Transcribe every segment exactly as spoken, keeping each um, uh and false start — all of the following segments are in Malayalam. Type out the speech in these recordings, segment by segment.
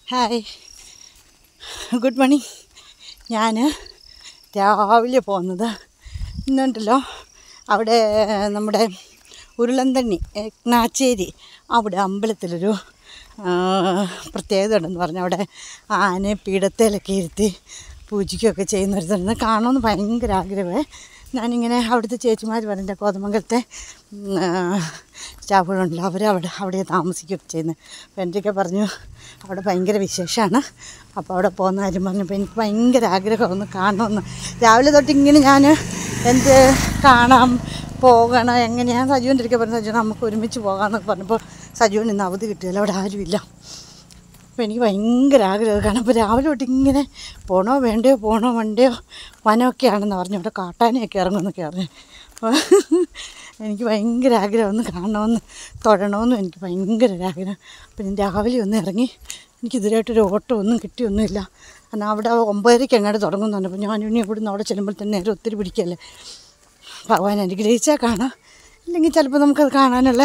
Hi, good morning. ഞാൻ രാവിലെ പോകുന്നത് ഇന്നുണ്ടല്ലോ, അവിടെ നമ്മുടെ ഉരുളന്തണ്ണി നാച്ചേരി അവിടെ അമ്പലത്തിലൊരു പ്രത്യേകത ഉണ്ടെന്ന് പറഞ്ഞു. അവിടെ ആനയെ പീഠത്തേലൊക്കെ ഇരുത്തി പൂജിക്കുകയൊക്കെ ചെയ്യുന്നൊരിതുണ്ട്. കാണുമെന്ന് ഭയങ്കര ആഗ്രഹമേ. ഞാനിങ്ങനെ അവിടുത്തെ ചേച്ചിമാർ പറഞ്ഞ കോതമംഗലത്തെ സ്റ്റാഫുകളുണ്ടല്ലോ, അവരവിടെ അവിടെ താമസിക്കുകയൊക്കെ ചെയ്യുന്നത്. അപ്പോൾ എൻ്റെയൊക്കെ പറഞ്ഞു അവിടെ ഭയങ്കര വിശേഷമാണ്. അപ്പോൾ അവിടെ പോകുന്ന കാര്യം പറഞ്ഞപ്പോൾ എനിക്ക് ഭയങ്കര ആഗ്രഹമൊന്ന് കാണണമെന്ന്. രാവിലെ തൊട്ട് ഇങ്ങനെ ഞാൻ എന്ത് കാണാം പോകണം എങ്ങനെയാണ് സജുവിൻ്റെ അടുക്കെ പറഞ്ഞു. സജു നമുക്ക് ഒരുമിച്ച് പോകാമെന്നൊക്കെ പറഞ്ഞപ്പോൾ സജുവിന് ഇന്ന് അവധി കിട്ടിയല്ലോ, അവിടെ ആരുമില്ല. അപ്പോൾ എനിക്ക് ഭയങ്കര ആഗ്രഹം കാരണം ഇപ്പോൾ രാവിലെ തൊട്ട് ഇങ്ങനെ പോകണോ വേണ്ടയോ പോകണോ വേണ്ടയോ വനമൊക്കെ ആണെന്ന് പറഞ്ഞു. അവിടെ കാട്ടാനയൊക്കെ ഇറങ്ങുമെന്നൊക്കെ പറഞ്ഞു. അപ്പോൾ എനിക്ക് ഭയങ്കര ആഗ്രഹം ഒന്ന് കാണണമെന്ന് തൊഴണമെന്നും എനിക്ക് ഭയങ്കര ഒരാഗ്രഹം. അപ്പോൾ ഞാൻ രാവിലെ ഒന്ന് ഇറങ്ങി. എനിക്കിതിരായിട്ടൊരു ഓട്ടോ ഒന്നും കിട്ടിയൊന്നുമില്ല. കാരണം അവിടെ ഒമ്പതരയ്ക്ക് അങ്ങോട്ട് തുടങ്ങുന്നുണ്ട്. അപ്പോൾ ഞാൻ ഇനി ഇവിടുന്ന് അവിടെ ചെല്ലുമ്പോൾ തന്നെ നേരെ ഒത്തിരി പിടിക്കല്ലേ. ഭഗവാൻ അനുഗ്രഹിച്ചാൽ കാണാം, ഇല്ലെങ്കിൽ ചിലപ്പോൾ നമുക്കത് കാണാനുള്ള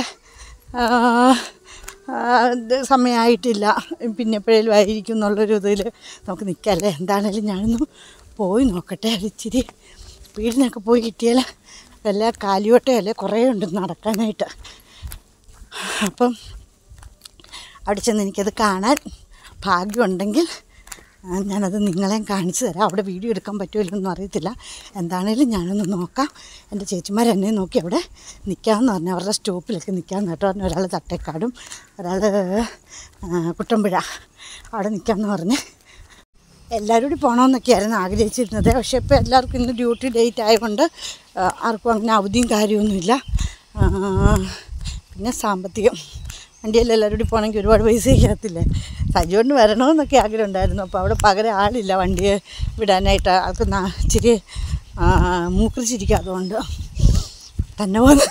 സമയമായിട്ടില്ല, പിന്നെ എപ്പോഴേലും ആയിരിക്കും എന്നുള്ളൊരു ഇതിൽ നമുക്ക് നിൽക്കാമല്ലേ. എന്താണേലും ഞാനൊന്ന് പോയി നോക്കട്ടെ. അതിച്ചിരി സ്പീഡിനൊക്കെ പോയി കിട്ടിയാൽ വല്ല കാലിയോട്ടയല്ലേ കുറേ ഉണ്ട് നടക്കാനായിട്ട്. അപ്പം അവിടെ ചെന്ന് എനിക്കത് കാണാൻ ഭാഗ്യമുണ്ടെങ്കിൽ ഞാനത് നിങ്ങളെയും കാണിച്ചു തരാം. അവിടെ വീഡിയോ എടുക്കാൻ പറ്റുമല്ലോ അറിയത്തില്ല. എന്താണേലും ഞാനൊന്ന് നോക്കാം. എൻ്റെ ചേച്ചിമാർ എന്നെ നോക്കി അവിടെ നിൽക്കാമെന്ന് പറഞ്ഞു. അവരുടെ സ്റ്റോപ്പിലൊക്കെ നിൽക്കാമെന്ന് കേട്ടോ പറഞ്ഞു. ഒരാൾ തട്ടേക്കാടും ഒരാൾ കുട്ടമ്പുഴ അവിടെ നിൽക്കാമെന്ന് പറഞ്ഞ്. എല്ലാവരും കൂടി പോകണമെന്നൊക്കെയായിരുന്നു ആഗ്രഹിച്ചിരുന്നത്. പക്ഷേ ഇപ്പോൾ എല്ലാവർക്കും ഇന്ന് ഡ്യൂട്ടി ഡേറ്റ് ആയതുകൊണ്ട് ആർക്കും അങ്ങനെ അവധിയും കാര്യമൊന്നുമില്ല. പിന്നെ സാമ്പത്തികം വണ്ടിയിൽ എല്ലാവരും കൂടി പോകണമെങ്കിൽ ഒരുപാട് പൈസ ചെയ്യാത്തില്ലേ. സജുവിന് വരണമെന്നൊക്കെ ആഗ്രഹം ഉണ്ടായിരുന്നു. അപ്പോൾ അവിടെ പകരം ആളില്ല വണ്ടിയെ വിടാനായിട്ട്. ആൾക്ക് ഇച്ചിരി മൂക്കിച്ചിരിക്കുക, അതുകൊണ്ട് തന്നെ പോകുന്നു.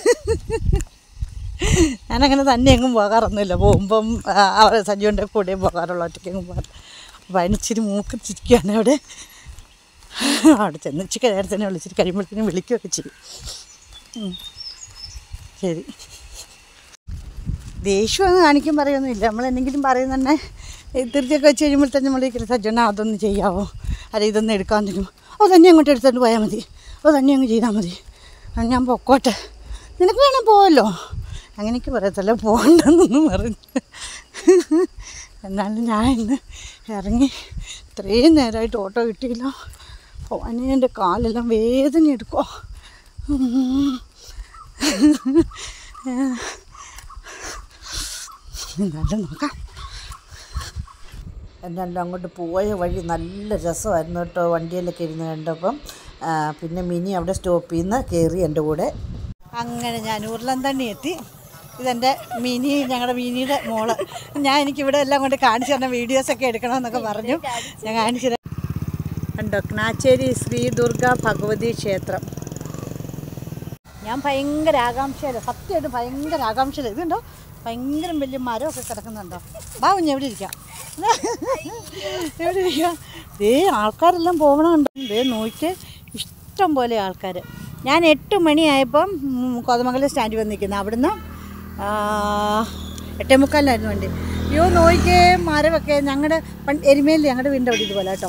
ഞാനങ്ങനെ തന്നെ എങ്ങും പോകാറൊന്നുമില്ല. പോകുമ്പം അവർ സജുവിൻ്റെ കൂടെയും പോകാറുള്ള, ഒറ്റയ്ക്കെങ്ങും പോകാറ്. അപ്പോൾ അതിനിച്ചിരി മൂക്കിച്ചിരിക്കുകയാണ് അവിടെ. അവിടെ ചെന്ന് ഇച്ചിരി നേരത്തന്നെ വിളിച്ചിട്ട് കഴിയുമ്പോഴത്തേനും വിളിക്കുകയൊക്കെ ചെയ്യും. ശരി, ദേഷ്യമൊന്നും കാണിക്കും പറയുമൊന്നുമില്ല. നമ്മൾ എന്തെങ്കിലും പറയുന്ന തന്നെ തീർച്ചയൊക്കെ വെച്ച് കഴിയുമ്പോൾ തന്നെ നമ്മൾ ഇരിക്കുന്നത് സജ്ജന അതൊന്നും ചെയ്യാവോ, അല്ല ഇതൊന്നും എടുക്കാൻ തരും, ഓ തന്നെ അങ്ങോട്ട് എടുത്തോണ്ട് പോയാൽ മതി, ഓ തന്നെ അങ്ങ് ചെയ്താൽ മതി, ഞാൻ പൊക്കോട്ടെ, നിനക്ക് വേണം പോവല്ലോ, അങ്ങനെയൊക്കെ പറയത്തല്ല, പോകണ്ടെന്നൊന്നും പറഞ്ഞു. എന്നാലും ഞാൻ ഇന്ന് ഇറങ്ങി. ഇത്രയും നേരമായിട്ട് ഓട്ടോ കിട്ടിയില്ല. പോവാനേ എൻ്റെ കാലെല്ലാം വേദന എടുക്കുമോ. എന്തായാലും നോക്കാം. എന്തായാലും അങ്ങോട്ട് പോയ വഴി നല്ല രസമായിരുന്നു കേട്ടോ. വണ്ടിയിലൊക്കെ ഇരുന്ന് കണ്ടപ്പം പിന്നെ മിനി അവിടെ സ്റ്റോപ്പിൽ നിന്ന് കയറി എൻ്റെ കൂടെ. അങ്ങനെ ഞാൻ ഉരുളന്തണ്ണി എത്തി. ഇതെൻ്റെ മിനി, ഞങ്ങളുടെ മിനിയുടെ മോള്. ഞാൻ എനിക്കിവിടെ എല്ലാം കൊണ്ട് കാണിച്ചു തന്ന വീഡിയോസൊക്കെ എടുക്കണമെന്നൊക്കെ പറഞ്ഞു. ഞാൻ കാണിച്ചു തരാം. കണ്ടോ, നാച്ചേരി ശ്രീ ദുർഗ ഭഗവതി ക്ഷേത്രം. ഞാൻ ഭയങ്കര ആകാംക്ഷയില്ല, സത്യമായിട്ട് ഭയങ്കര ആകാംക്ഷയില്ല. ഇതുണ്ടോ ഭയങ്കര വലിയ മരമൊക്കെ കിടക്കുന്നുണ്ടോ. ബാ കുഞ്ഞ് എവിടെ ഇരിക്കാം, എവിടെ ഇരിക്കാം. ദേ ആൾക്കാരെല്ലാം പോകണമുണ്ട്. ദേ നോക്കിയിട്ട് ഇഷ്ടം പോലെ ആൾക്കാർ. ഞാൻ എട്ട് മണിയായപ്പം കോതമംഗലം സ്റ്റാൻഡിൽ വന്ന് നിൽക്കുന്നത്. അവിടുന്ന് എട്ടേ മുക്കാലിനായിരുന്നു വണ്ടി. അയ്യോ നോക്കിയേ മരമൊക്കെ. ഞങ്ങളുടെ എരുമേലി ഞങ്ങളുടെ വീടിൻ്റെ അവിടെ ഇതുപോലെ കേട്ടോ,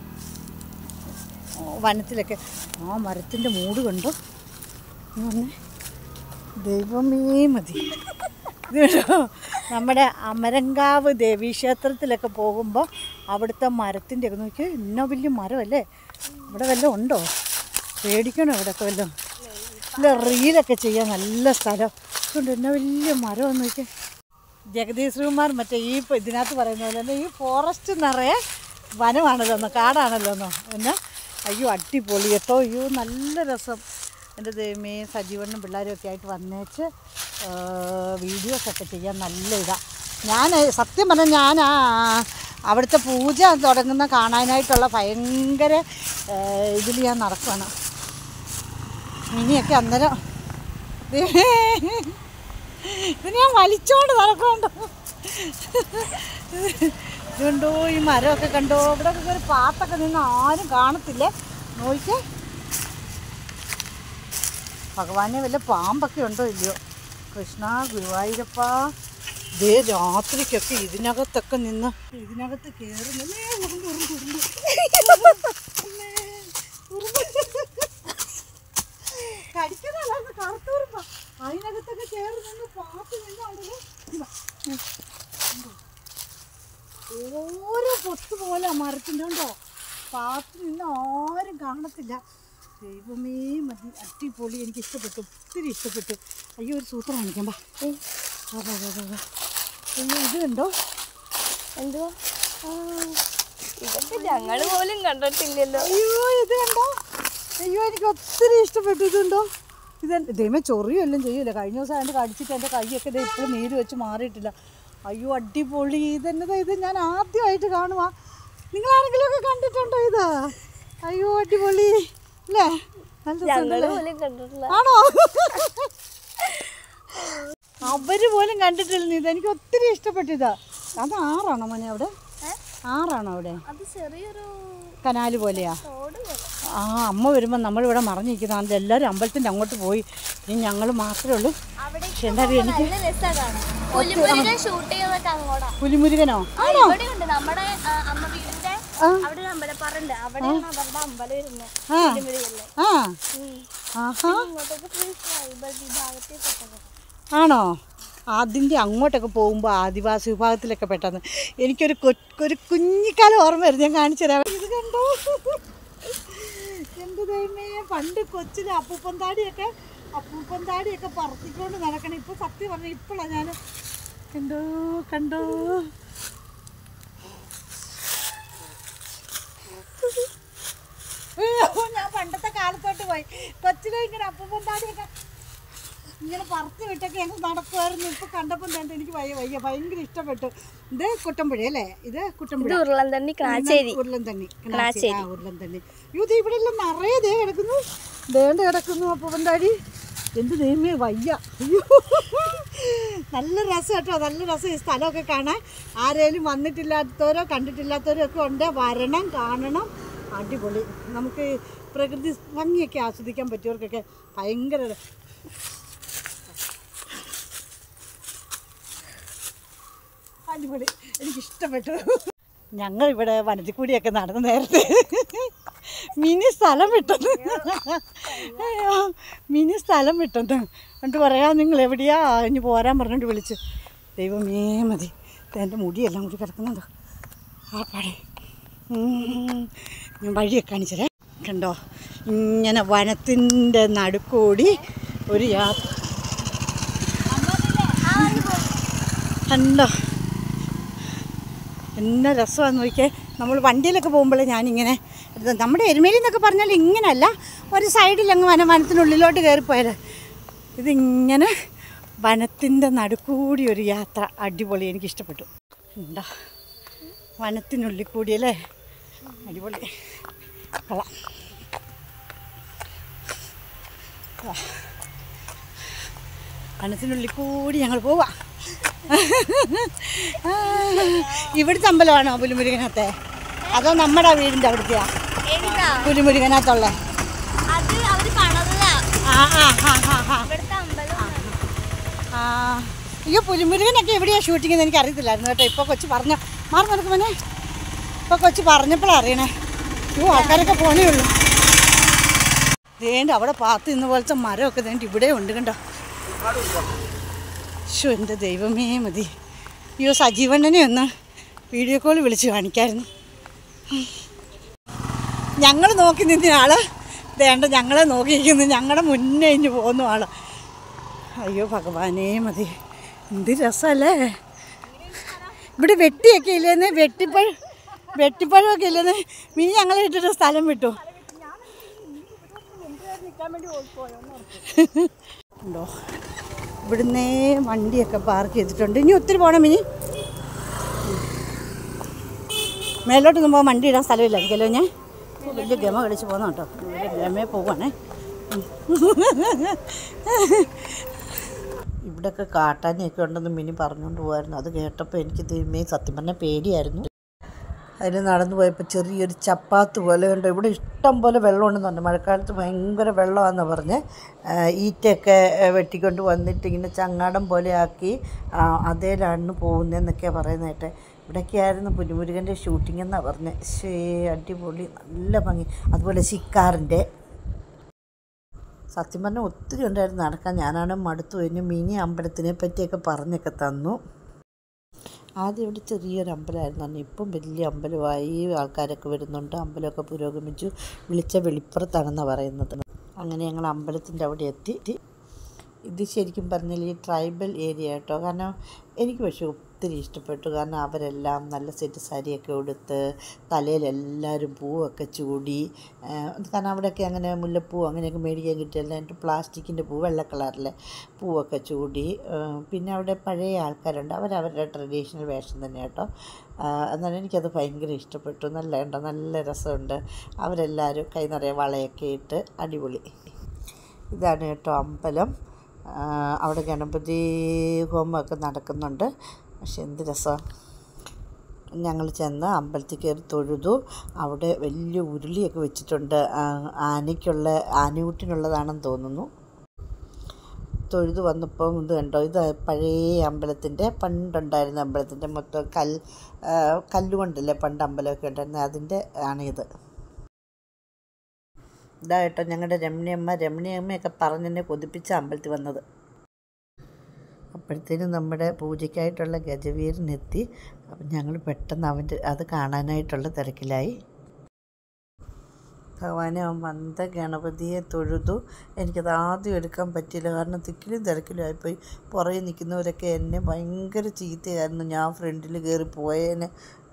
വനത്തിലൊക്കെ. ആ മരത്തിൻ്റെ മൂട് കണ്ടോ പറഞ്ഞേ, ദൈവമേ മതി. ഇത് കേട്ടോ, നമ്മുടെ അമരങ്കാവ് ദേവീക്ഷേത്രത്തിലൊക്കെ പോകുമ്പോൾ അവിടുത്തെ മരത്തിൻ്റെ ഒക്കെ നോക്കിയാൽ ഇന്ന വലിയ മരമല്ലേ. ഇവിടെ വല്ലതും ഉണ്ടോ, പേടിക്കണോ ഇവിടെയൊക്കെ വല്ലതും. ഇല്ല, റീലൊക്കെ ചെയ്യാൻ നല്ല സ്ഥലം. അതുകൊണ്ട് എന്നെ വലിയ മരമെന്ന് നോക്കിയാൽ. ജഗദീഷ് ശ്രീകുമാർ മറ്റേ ഈ ഇതിനകത്ത് പറയുന്ന പോലെ തന്നെ ഈ ഫോറസ്റ്റ് നിറയെ വനമാണല്ലോ, കാടാണല്ലോ എന്നോ എന്നാ. അയ്യോ അടിപൊളി കേട്ടോ. അയ്യോ നല്ല രസം. എൻ്റെ ദൈവമേ, സജീവണ്ണും പിള്ളേരും ഒക്കെ ആയിട്ട് വന്നേച്ച് വീഡിയോസൊക്കെ ചെയ്യാൻ നല്ല ഇതാണ്. ഞാൻ സത്യം പറഞ്ഞാൽ ഞാൻ അവിടുത്തെ പൂജ തുടങ്ങുന്ന കാണാനായിട്ടുള്ള ഭയങ്കര ഇതിൽ ഞാൻ നടക്കുകയാണ്. ഇനിയൊക്കെ അന്നേരം ഇത് ഞാൻ വലിച്ചോണ്ട് നടക്കുന്നുണ്ടോ. ഇതുണ്ടോ ഈ മരമൊക്കെ കണ്ടോ. ഇവിടെ ഒരു പാത്തൊക്കെ നിന്ന് ആരും കാണത്തില്ലേ. നോക്കിക്കേ, ഭഗവാനെ വല്ല പാമ്പൊക്കെ ഉണ്ടോ ഇല്ലയോ. കൃഷ്ണ ഗുരുവായൂരപ്പ ഇതേ രാത്രിക്കൊക്കെ ഇതിനകത്തൊക്കെ നിന്ന് ഇതിനകത്ത് കയറുന്നേ കടിക്കുന്നല്ല കറുത്തൂർപ്പ അതിനകത്തൊക്കെ കയറി നിന്ന് പാത്ത് നിന്ന് ഓരോ പൊത്ത് പോലെ മരത്തിൻ്റെ ഉണ്ടോ പാത്ത് നിന്ന് ആരും കാണത്തില്ല. ദൈവമേ മതി, അടിപൊളി. എനിക്ക് ഇഷ്ടപ്പെട്ടു, ഒത്തിരി ഇഷ്ടപ്പെട്ടു. അയ്യോ ഒരു സൂത്രം കാണിക്കാം. അതെ അതെ അതെ. അയ്യോ ഇത് കണ്ടോ എന്തുവാ ഇതൊക്കെ ഞങ്ങൾ പോലും കണ്ടിട്ടില്ലല്ലോ. അയ്യോ ഇത് കണ്ടോ. അയ്യോ എനിക്ക് ഒത്തിരി ഇഷ്ടപ്പെട്ടു. ഇതുണ്ടോ ഇത് ദൈവമേ ചൊറിയും എല്ലാം ചെയ്യില്ല. കഴിഞ്ഞ ദിവസം അതിൻ്റെ കടിച്ചിട്ട് എൻ്റെ കൈയൊക്കെ ഇത് ഇപ്പോഴും നീര് വെച്ച് മാറിയിട്ടില്ല. അയ്യോ അടിപൊളി. ഇതെന്നതാ ഇത് ഞാൻ ആദ്യമായിട്ട് കാണുവാ. നിങ്ങളാരെങ്കിലും ഒക്കെ കണ്ടിട്ടുണ്ടോ ഇത്? അയ്യോ അടിപൊളി അല്ലേ? ആണോ? അവര് പോലും കണ്ടിട്ടില്ല ഇത്. എനിക്ക് ഒത്തിരി ഇഷ്ടപ്പെട്ടു ഇതാ. അത് ആറാണോ മോനെ അവിടെ? ആറാണോ അവിടെ? കനാല് പോലെയാ? ആ അമ്മ വരുമ്പോൾ നമ്മളിവിടെ മറിഞ്ഞിരിക്കുന്നതാണ്. എല്ലാവരും അമ്പലത്തിൻ്റെ അങ്ങോട്ട് പോയി. ഇനി ഞങ്ങൾ മാത്രമേ ഉള്ളൂ. പക്ഷെ എന്തായാലും എനിക്ക് പുലിമുരുകനോ ആണോ? ആണോ? അതിൻ്റെ അങ്ങോട്ടൊക്കെ പോകുമ്പോൾ ആദിവാസി വിഭാഗത്തിലൊക്കെ പെട്ടെന്ന് എനിക്കൊരു ഒരു കുഞ്ഞിക്കാലം ഓർമ്മ വരുന്നു. ഞാൻ കാണിച്ചു തരാം. ഇത് കണ്ടോ എന്ത് ദൈവമേ, പണ്ട് കൊച്ചിലെ അപ്പൂപ്പൻ താടിയൊക്കെ അപ്പൂപ്പൻ താടിയൊക്കെ പറത്തിക്കൊണ്ട് നടക്കണം. ഇപ്പോൾ സത്യം പറഞ്ഞാൽ ഇപ്പോഴാണ് ഞാൻ കണ്ടോ കണ്ടോ ഞാൻ പണ്ടത്തെ കാലത്തോട്ട് പോയി. കൊച്ചിലെ ഇങ്ങനെ അപ്പൂപ്പൻ താടിയൊക്കെ ഇങ്ങനെ പറത്തി വിട്ടൊക്കെ ഞങ്ങൾ നടക്കുമായിരുന്നു. ഇപ്പൊ കണ്ടപ്പോൾ തന്നെ എനിക്ക് വയ്യ വയ്യ ഭയങ്കര ഇഷ്ടപ്പെട്ടു. ഇത് കുട്ടമ്പുഴ അല്ലേ? ഇത് കുട്ടമ്പുഴ ഉരുളൻ തണ്ണി ഉരുളൻ തണ്ണി ഉരുളൻ തണ്ണി. യൂത്ത് ഇവിടെ എല്ലാം നിറയെ ദേ കിടക്കുന്നു. ദേണ്ട് കിടക്കുന്നു അപ്പൂപ്പൻ താടി. എന്ത് ദൈവമേ വയ്യ. അയ്യോ നല്ല രസം കേട്ടോ, നല്ല രസം ഈ സ്ഥലമൊക്കെ കാണാൻ. ആരേലും വന്നിട്ടില്ലാത്തവരോ കണ്ടിട്ടില്ലാത്തവരോ ഒക്കെ ഉണ്ട്. വരണം, കാണണം. അടിപൊളി. നമുക്ക് പ്രകൃതി ഭംഗിയൊക്കെ ആസ്വദിക്കാൻ പറ്റിയവർക്കൊക്കെ ഭയങ്കര അടിപൊളി. എനിക്കിഷ്ടപ്പെട്ടു. ഞങ്ങളിവിടെ വനത്തിൽ കൂടിയൊക്കെ നടന്നു നേരത്തെ മിനി സ്ഥലം വിട്ടെന്ന് മിനി സ്ഥലം വിട്ടെന്ന് എന്നിട്ട് പറയാം നിങ്ങൾ എവിടെയാ ഇനി പോരാൻ പറഞ്ഞിട്ട് വിളിച്ച്. ദൈവമേ മതി. എൻ്റെ മുടിയെല്ലാം കൂടി കിടക്കുന്നുണ്ടോ ആ പാടെ. ഞാൻ വഴിയൊക്കെ കാണിച്ചതേ. കണ്ടോ ഇങ്ങനെ വനത്തിൻ്റെ നടുക്കൂടി ഒരു യാത്ര. കണ്ടോ എന്നാ രസമാണെന്ന് നോക്കിയാൽ. നമ്മൾ വണ്ടിയിലൊക്കെ പോകുമ്പോൾ ഞാനിങ്ങനെ നമ്മുടെ എരുമേലി എന്നൊക്കെ പറഞ്ഞാൽ ഇങ്ങനെയല്ല, ഒരു സൈഡിലങ്ങ് വന വനത്തിനുള്ളിലോട്ട് കയറിപ്പോയാൽ. ഇതിങ്ങനെ വനത്തിൻ്റെ നടുക്കൂടി ഒരു യാത്ര. അടിപൊളി. എനിക്കിഷ്ടപ്പെട്ടു. എന്താ വനത്തിനുള്ളിൽ കൂടിയല്ലേ? അടിപൊളി. കൊള്ളാം. വനത്തിനുള്ളിൽ കൂടി ഞങ്ങൾ പോവാം. ഇവിടുത്തെ അമ്പലമാണോ പുലിമുരുകനത്തെ? അതോ നമ്മുടെ വീടിൻ്റെ അവിടുത്തെയാ പുലിമുരുകനകത്തുള്ള? അയ്യോ പുലിമുരുകനൊക്കെ എവിടെയാണ് ഷൂട്ടിംഗ് എന്ന് എനിക്ക് അറിയത്തില്ലായിരുന്നു കേട്ടോ. ഇപ്പോൾ കൊച്ചു പറഞ്ഞ മാറി നടക്കുമോനെ. ഇപ്പോൾ കൊച്ചു പറഞ്ഞപ്പോഴാണ് അറിയണേ. അയ്യോ ആൾക്കാരൊക്കെ പോണേ ഉള്ളൂ. വേണ്ട അവിടെ പാത്ത് ഇന്ന പോലത്തെ മരമൊക്കെ വേണ്ട ഇവിടെ ഉണ്ട് കണ്ടോ. ശോ എൻ്റെ ദൈവമേ മതി. അയ്യോ സജീവണ്ണനെ ഒന്ന് വീഡിയോ കോൾ വിളിച്ച് കാണിക്കായിരുന്നു. ഞങ്ങൾ നോക്കി നിന്ന ആള് വേണ്ട ഞങ്ങളെ നോക്കിയിരിക്കുന്നു. ഞങ്ങളുടെ മുന്നേ ഇഞ്ഞ് പോകുന്ന ആള്. അയ്യോ ഭഗവാനേ മതി. എന്ത് രസമല്ലേ. ഇവിടെ വെട്ടിയൊക്കെ ഇല്ലേന്ന്, വെട്ടിപ്പഴം വെട്ടിപ്പഴമൊക്കെ ഇല്ലെന്ന്. മിനി ഞങ്ങളെ ഇട്ടിട്ട് സ്ഥലം വിട്ടു. ഉണ്ടോ ഇവിടുന്നേ വണ്ടിയൊക്കെ പാർക്ക് ചെയ്തിട്ടുണ്ട്. ഇനി ഒത്തിരി പോകണം മിനി. മേലോട്ടൊന്നും പോകാൻ വണ്ടി ഇടാൻ സ്ഥലമില്ലായിരിക്കല്ലോ. ഞാൻ വലിയ ഗമ കളിച്ച് പോകുന്ന കേട്ടോ. വലിയ ഗമയെ പോവാണേ. ഇവിടെയൊക്കെ കാട്ടാനൊക്കെ ഉണ്ടെന്ന് മിനി പറഞ്ഞുകൊണ്ട് പോകായിരുന്നു. അത് കേട്ടപ്പോൾ എനിക്ക് ദൈവമേ സത്യം പറഞ്ഞാൽ പേടിയായിരുന്നു. അതിൽ നടന്നു പോയപ്പോൾ ചെറിയൊരു ചപ്പാത്ത് പോലെ ഉണ്ട്. ഇവിടെ ഇഷ്ടം പോലെ വെള്ളമുണ്ടെന്ന് പറഞ്ഞു. മഴക്കാലത്ത് ഭയങ്കര വെള്ളമാണെന്ന് പറഞ്ഞ് ഈറ്റയൊക്കെ വെട്ടിക്കൊണ്ട് വന്നിട്ട് ഇങ്ങനെ ചങ്ങാടം പോലെ ആക്കി അതേലാണ് പോകുന്നതെന്നൊക്കെയാണ് പറയുന്നതായിട്ട്. ഇവിടെയൊക്കെയായിരുന്നു പുലിമുരുകൻ്റെ ഷൂട്ടിംഗ് എന്നാണ് പറഞ്ഞത്. ശേ, അടിപൊളി, നല്ല ഭംഗി. അതുപോലെ ശിക്കാറിൻ്റെ സത്യം പറഞ്ഞാൽ ഒത്തിരി ഉണ്ടായിരുന്നു നടക്കാൻ. ഞാനാണ് മടുത്തു. കഴിഞ്ഞ് മിനി അമ്പലത്തിനെ പറ്റിയൊക്കെ പറഞ്ഞൊക്കെ തന്നു. ആദ്യം ഇവിടെ ചെറിയൊരു അമ്പലമായിരുന്നു പറഞ്ഞു. ഇപ്പം വലിയ അമ്പലമായി, ആൾക്കാരൊക്കെ വരുന്നുണ്ട്, അമ്പലമൊക്കെ പുരോഗമിച്ചു. വിളിച്ച വെളിപ്പുറത്താണെന്നാണ് പറയുന്നത്. അങ്ങനെ ഞങ്ങൾ അമ്പലത്തിൻ്റെ അവിടെ എത്തി. ഇത് ശരിക്കും പറഞ്ഞാൽ ഈ ട്രൈബൽ ഏരിയ കേട്ടോ. കാരണം എനിക്ക് പക്ഷേ ഒത്തിരി ഇഷ്ടപ്പെട്ടു. കാരണം അവരെല്ലാം നല്ല സെറ്റ് സാരിയൊക്കെ ഉടുത്ത് തലയിലെല്ലാവരും പൂവൊക്കെ ചൂടി. കാരണം അവിടെയൊക്കെ അങ്ങനെ മുല്ലപ്പൂ അങ്ങനെയൊക്കെ മേടിക്കാൻ കിട്ടിയല്ല. എന്നിട്ട് പ്ലാസ്റ്റിക്കിൻ്റെ പൂ വെള്ള കളറിലെ പൂവൊക്കെ ചൂടി. പിന്നെ അവിടെ പഴയ ആൾക്കാരുണ്ട്, അവരവരുടെ ട്രഡീഷണൽ വേഷം തന്നെ കേട്ടോ. എന്നാലും എനിക്കത് ഭയങ്കര ഇഷ്ടപ്പെട്ടു. നല്ല ഉണ്ടോ, നല്ല രസമുണ്ട്. അവരെല്ലാവരും കൈ നിറയെ വളയൊക്കെ ഇട്ട് അടിപൊളി. ഇതാണ് കേട്ടോ അമ്പലം. അവിടെ ഗണപതി ഹോമമൊക്കെ നടക്കുന്നുണ്ട്. പക്ഷെ എന്ത് രസമാണ്. ഞങ്ങൾ ചെന്ന് അമ്പലത്തിൽ കയറി തൊഴുതു. അവിടെ വലിയ ഉരുളിയൊക്കെ വെച്ചിട്ടുണ്ട്. ആനയ്ക്കുള്ള ആനയൂട്ടിനുള്ളതാണെന്ന് തോന്നുന്നു. തൊഴുതു വന്നപ്പോൾ ഇത് കണ്ടോ, ഇത് പഴയ അമ്പലത്തിൻ്റെ പണ്ടുണ്ടായിരുന്ന അമ്പലത്തിൻ്റെ മൊത്തം കല്ല് കല്ലുകൊണ്ടല്ലേ പണ്ട് അമ്പലമൊക്കെ ഉണ്ടായിരുന്നത്, അതിൻ്റെ ആണിത്. ഇതായിട്ടോ ഞങ്ങളുടെ രമണിയമ്മ രമണിയമ്മയൊക്കെ പറഞ്ഞെന്നെ കൊതിപ്പിച്ച അമ്പലത്തിൽ വന്നത്. അപ്പോഴത്തേനും നമ്മുടെ പൂജയ്ക്കായിട്ടുള്ള ഗജവീരനെത്തി. അപ്പം ഞങ്ങൾ പെട്ടെന്ന് അവൻ്റെ അത് കാണാനായിട്ടുള്ള തിരക്കിലായി. ഭഗവാനെ അവൻ വന്ന ഗണപതിയെ തൊഴുതു. എനിക്കത് ആദ്യം എടുക്കാൻ പറ്റിയില്ല, കാരണം തിക്കിലും തിരക്കിലുമായിപ്പോയി. പുറകെ നിൽക്കുന്നവരൊക്കെ എന്നെ ഭയങ്കര ചീത്തയായിരുന്നു. ഞാൻ ഫ്രണ്ടിൽ കയറി പോയേനെ.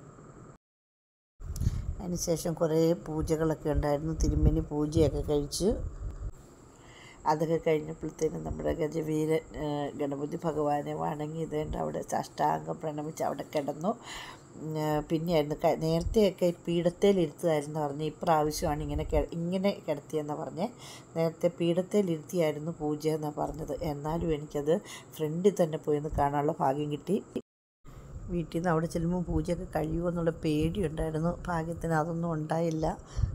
അതിനുശേഷം കുറേ പൂജകളൊക്കെ ഉണ്ടായിരുന്നു. തിരുമേനി പൂജയൊക്കെ കഴിച്ച് അതൊക്കെ കഴിഞ്ഞപ്പോഴത്തേനും നമ്മുടെ ഗജവീരൻ ഗണപതി ഭഗവാനെ വണങ്ങി ഇതേണ്ട അവിടെ സാഷ്ടാംഗം പ്രണമിച്ച് അവിടെ കിടന്നു. പിന്നെയായിരുന്നു നേരത്തെയൊക്കെ പീഠത്തേലിരുത്തുമായിരുന്നു പറഞ്ഞ്. ഇപ്രാവശ്യമാണ് ഇങ്ങനെ ഇങ്ങനെ കിടത്തിയെന്നാണ് പറഞ്ഞത്. നേരത്തെ പീഠത്തേലിരുത്തിയായിരുന്നു പൂജ എന്നാണ് പറഞ്ഞത്. എന്നാലും എനിക്കത് ഫ്രണ്ടിൽ തന്നെ പോയിന്ന് കാണാനുള്ള ഭാഗ്യം കിട്ടി. വീട്ടിൽ നിന്ന് അവിടെ ചെല്ലുമ്പോൾ പൂജയൊക്കെ കഴിയുമോ എന്നുള്ള പേടിയുണ്ടായിരുന്നു. ഭാഗ്യത്തിന് അതൊന്നും ഉണ്ടായില്ല.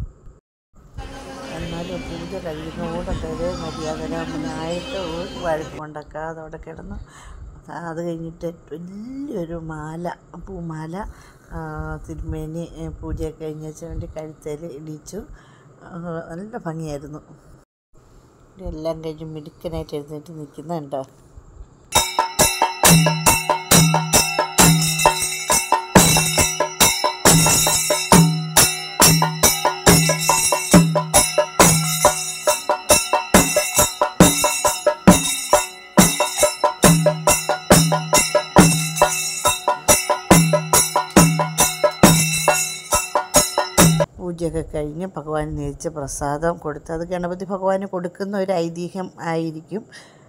എന്നാലും പൂജ കഴിയുന്നതോടൊക്കെ മര്യാദരാമനായിട്ട് ഒരു വഴക്കുണ്ടാക്കുക അതവിടെ കിടന്നു. അത് കഴിഞ്ഞിട്ട് വലിയൊരു മാല, പൂമാല തിരുമേനി പൂജയൊക്കെ കഴിഞ്ഞേച്ച് വേണ്ടി കഴുത്തേൽ ഇടിച്ചു. നല്ല ഭംഗിയായിരുന്നു. എല്ലാം കഴിഞ്ഞ് മിടുക്കനായിട്ട് എഴുന്നേറ്റ് നിൽക്കുന്നുണ്ടോ. പൂജയൊക്കെ കഴിഞ്ഞ് ഭഗവാൻ നേരിച്ച പ്രസാദം കൊടുത്ത് അത് ഗണപതി ഭഗവാന് കൊടുക്കുന്ന ഒരു ഐതിഹ്യം ആയിരിക്കും.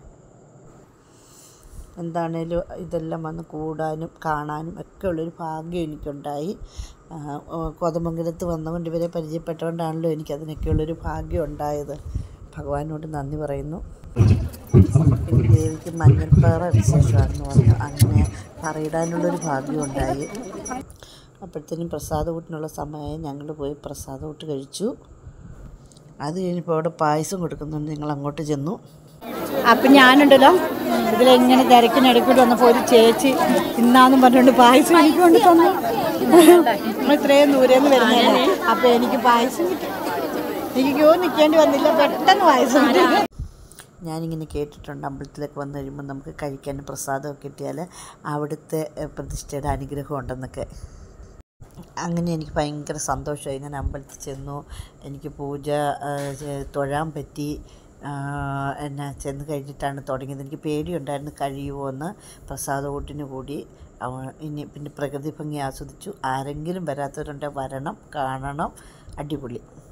എന്താണേലും ഇതെല്ലാം വന്ന് കൂടാനും കാണാനും ഒക്കെ ഉള്ളൊരു ഭാഗ്യം എനിക്കുണ്ടായി. കോതമംഗലത്ത് വന്നുകൊണ്ട് ഇവരെ പരിചയപ്പെട്ടുകൊണ്ടാണല്ലോ എനിക്കതിനൊക്കെയുള്ളൊരു ഭാഗ്യം ഉണ്ടായത്. ഭഗവാനോട് നന്ദി പറയുന്നു. പിന്നെ ദേവിക്ക് മഞ്ഞൾപ്പാറ വിശേഷമാണെന്ന് പറഞ്ഞു. അങ്ങനെ പറയിടാനുള്ളൊരു ഭാഗ്യം ഉണ്ടായി. അപ്പോഴത്തേനും പ്രസാദകൂട്ടിനുള്ള സമയമായി. ഞങ്ങൾ പോയി പ്രസാദകൂട്ട് കഴിച്ചു. അത് കഴിഞ്ഞപ്പോൾ അവിടെ പായസം കൊടുക്കുന്നുണ്ട്. ഞങ്ങൾ അങ്ങോട്ട് ചെന്നു. അപ്പം ഞാനുണ്ടല്ലോ ഇതിലെങ്ങനെ തിരക്കിനിടയ്ക്കൂടെ വന്നപ്പോൾ ഒരു ചേച്ചി ഇന്നാന്നും പറഞ്ഞുകൊണ്ട് പായസം എനിക്ക് കൊണ്ട് തന്നു. നമ്മൾ ഇത്രയും ദൂരേന്ന് വരുന്നതല്ലേ, അപ്പം എനിക്ക് പായസം കിട്ടി. എനിക്ക് ക്യൂ നിൽക്കേണ്ടി വന്നില്ല, പെട്ടെന്ന് പായസം കിട്ടി. ഞാനിങ്ങനെ കേട്ടിട്ടുണ്ട് അമ്പലത്തിലൊക്കെ വന്നു കഴിയുമ്പോൾ നമുക്ക് കഴിക്കാൻ പ്രസാദമൊക്കെ കിട്ടിയാൽ അവിടുത്തെ പ്രതിഷ്ഠയുടെ അനുഗ്രഹം ഉണ്ടെന്നൊക്കെ. അങ്ങനെ എനിക്ക് ഭയങ്കര സന്തോഷമായി. ഞാൻ അമ്പലത്തിൽ ചെന്നു. എനിക്ക് പൂജ തൊഴാൻ പറ്റി. എന്നെ ചെന്ന് കഴിഞ്ഞിട്ടാണ് തുടങ്ങിയത്. എനിക്ക് പേടിയുണ്ടായിരുന്നു കഴിയുമോ എന്ന്. പ്രസാദകൂട്ടിന് കൂടി ഇനി പിന്നെ പ്രകൃതി ഭംഗി ആസ്വദിച്ചു. ആരെങ്കിലും വരാത്തവരുണ്ടെങ്കിൽ വരണം, കാണണം. അടിപൊളി.